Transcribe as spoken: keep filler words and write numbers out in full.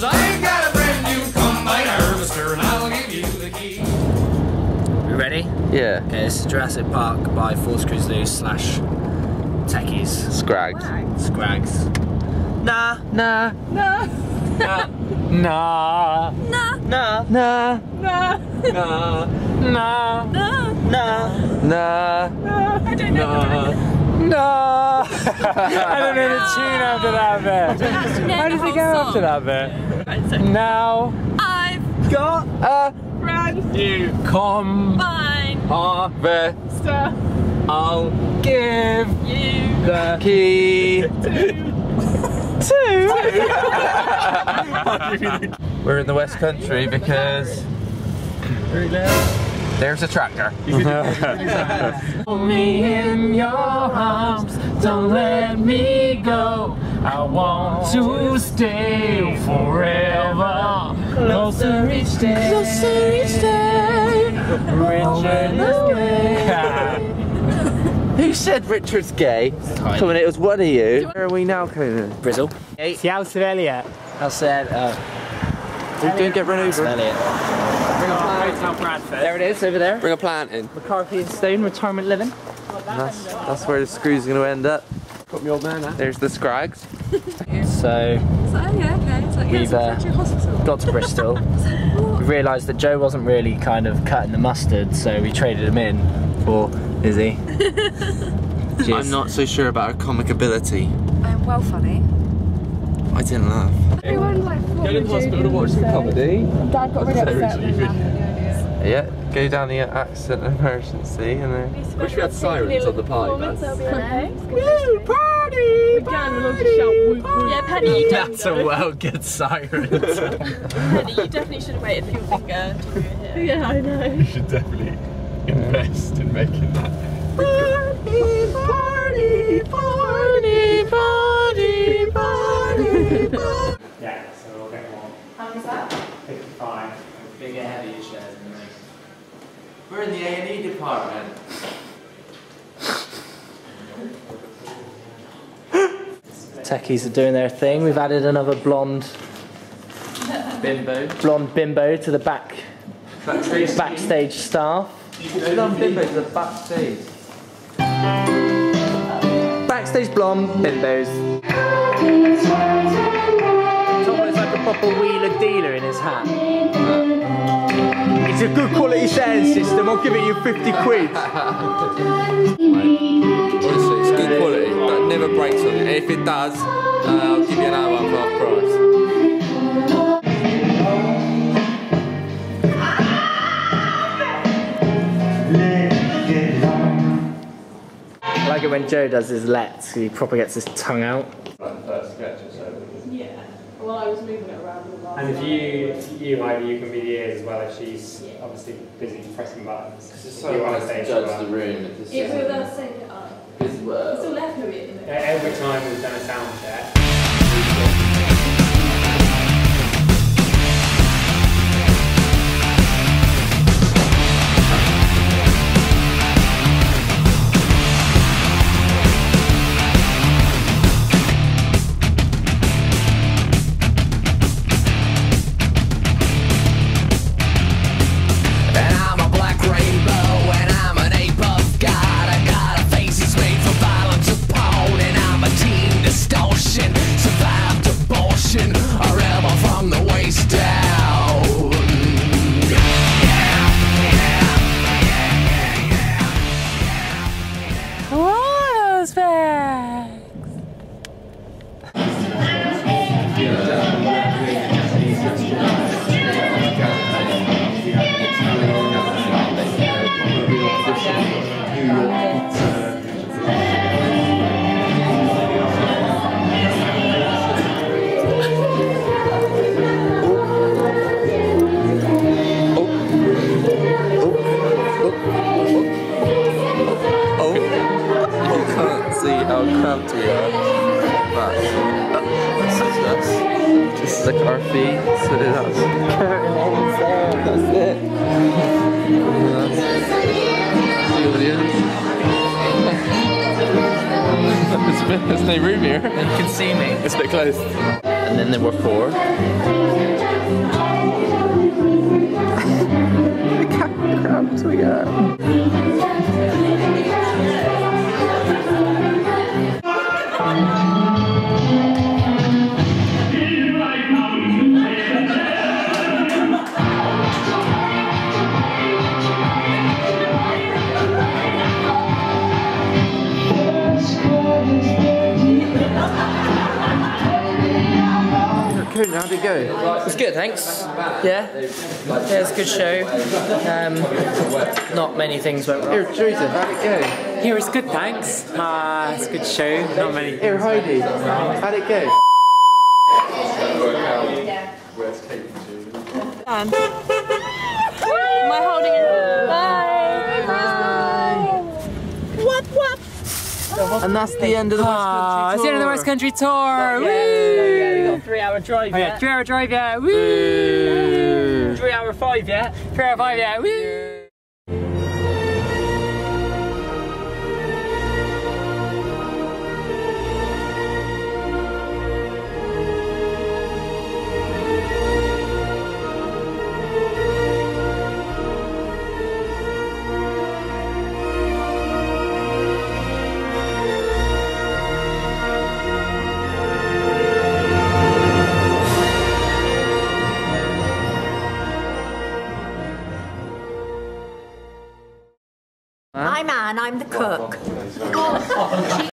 I ain't got a brand new combine harvester, and I'll give you the key. You ready? Yeah. Okay, this is Jurassic Park by Force Cruise Loose slash Techies. Scrags. Scrags. Nah. Nah. Nah. Nah. Nah. Nah. Nah. Nah. Nah. Nah. Nah. Nah. Nah. Nah. Nah. I don't know. No! I don't know the tune after that bit. How does it go after that bit? Right, so Now I've got a brand new combine fine harvester. I'll give you the Key. two. We're in the West Country because there's a tractor. Hold me in your arms, don't let me go. I want to stay forever. Closer each day, closer each day, Richard. Who said Richard's gay? Come on, it was one of you. Where are we now, Conan? Brizzle. It's the House of Elliot. I said, uh, We're going to get run over. Elliot. There it is, over there. Bring a plant in. McCarthy and Stone Retirement Living. And that's, that's where the screw's going to end up. Put me old man out. There's the Scrags. So, So, yeah, okay. It's like, yeah, we've it's uh, a hospital. got to Bristol. We realised that Joe wasn't really kind of cutting the mustard, so we traded him in for Izzy. I'm not so sure about her comic ability. I'm well funny. I didn't laugh. Everyone like Go to the hospital to watch some comedy. Dad got really upset when Yeah, go down the accident emergency and then... Wish we had sirens on the pie, man. Woo, party! Yeah, Penny, you don't That's a well good siren. Penny, you definitely should have waited for your finger until you were here. Yeah, I know. You should definitely invest in making that. Party, party, party, party, party, party. Yeah, so we'll get more. How was that? fifty-five. Bigger, heavier chairs than me. We're in the A and E department. Techies are doing their thing. We've added another blonde Bimbo. blonde bimbo to the back Backstage. backstage staff. Blonde Bimbo to the backstage. Backstage blonde bimbos. Tom looks like a proper wheeler dealer in his hat. It's a good quality sound system. I'll give it you fifty quid. Honestly, it's good quality. That never breaks on you. And if it does, uh, I'll give you another one for half price. I like it when Joe does his lets. He proper gets his tongue out. Yeah. Well, I was moving it around the last And if you, you, Ivy, you can be the ears as well if she's obviously busy pressing buttons. It's just If so you want hard to to say judge well. the room. It just Yeah, isn't- we were setting it up. It's well. Still left no in Uh, Every time we've done a sound check, And I'm a black rainbow, and I'm an ape of God. I got a face that's made for violence upon, and I'm a teen distortion. Survived abortion, a rebel from the waist down. Yeah, yeah, yeah, yeah, Oh, those bags. How cramped we are. But this is us. This is like our feet. So that's that's it. That's the audience. There's no room here. And you can see me. It's a bit close. And then there were four. how'd it go? It was good, thanks. Yeah, yeah, it was a good show. Um, not many things went wrong. Here, Teresa, how'd it go? Here was good, thanks. Uh, it's a good show. Not many. Here, Heidi, how'd it go? Am I holding it? Bye. Bye. Whoop whoop. And that's the end of the West Ah, Country it's the end of the tour. West Country tour. Woo! Yeah, we got a three hour drive Oh, yeah, yet. three hour drive, yeah. Woo! Three hour five yet. Three hour five, yeah. Woo! I'm Anne, I'm the cook.